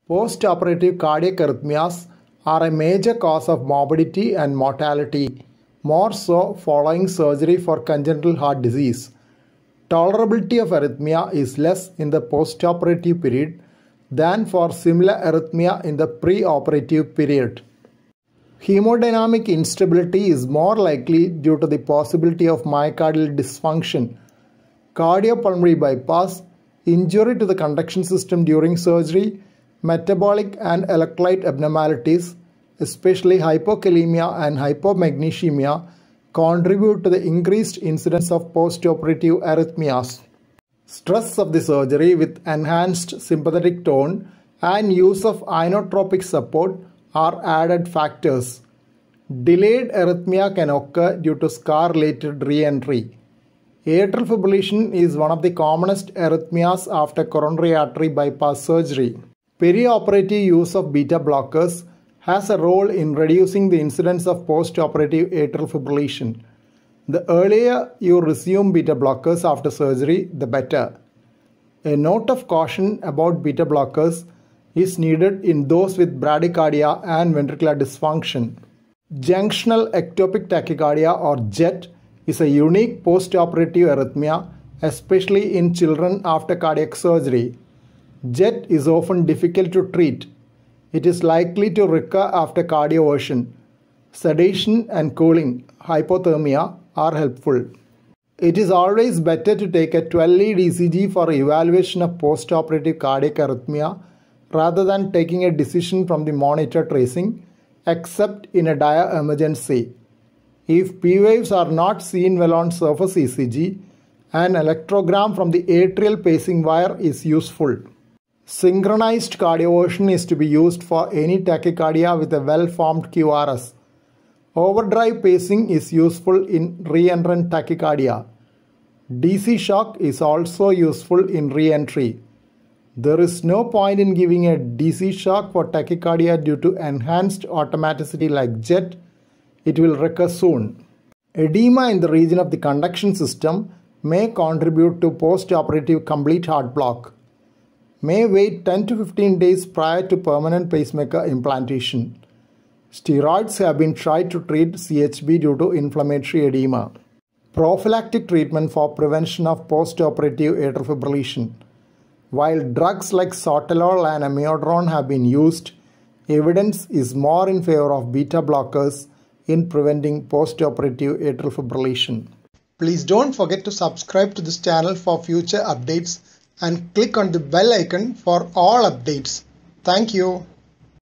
Postoperative cardiac arrhythmias are a major cause of morbidity and mortality, more so following surgery for congenital heart disease. Tolerability of arrhythmia is less in the postoperative period than for similar arrhythmia in the preoperative period. Hemodynamic instability is more likely due to the possibility of myocardial dysfunction, cardiopulmonary bypass, injury to the conduction system during surgery, metabolic and electrolyte abnormalities, especially hypokalemia and hypomagnesemia, contribute to the increased incidence of postoperative arrhythmias. Stress of the surgery with enhanced sympathetic tone and use of inotropic support are added factors. Delayed arrhythmia can occur due to scar-related re-entry. Atrial fibrillation is one of the commonest arrhythmias after coronary artery bypass surgery. Perioperative use of beta blockers has a role in reducing the incidence of postoperative atrial fibrillation. The earlier you resume beta blockers after surgery, the better. A note of caution about beta blockers is needed in those with bradycardia and ventricular dysfunction. Junctional ectopic tachycardia or JET is a unique postoperative arrhythmia, especially in children after cardiac surgery. JET is often difficult to treat. It is likely to recur after cardioversion. Sedation and cooling, hypothermia, are helpful. It is always better to take a 12-lead ECG for evaluation of postoperative cardiac arrhythmia rather than taking a decision from the monitor tracing, except in a dire emergency. If P waves are not seen well on surface ECG, an electrogram from the atrial pacing wire is useful. Synchronized cardioversion is to be used for any tachycardia with a well-formed QRS. Overdrive pacing is useful in re-entrant tachycardia. DC shock is also useful in re-entry. There is no point in giving a DC shock for tachycardia due to enhanced automaticity like JET. It will recur soon. Edema in the region of the conduction system may contribute to postoperative complete heart block. May wait 10 to 15 days prior to permanent pacemaker implantation. Steroids have been tried to treat CHB due to inflammatory edema. Prophylactic treatment for prevention of postoperative atrial fibrillation. While drugs like sotalol and amiodarone have been used, evidence is more in favor of beta blockers in preventing postoperative atrial fibrillation. Please don't forget to subscribe to this channel for future updates and click on the bell icon for all updates. Thank you.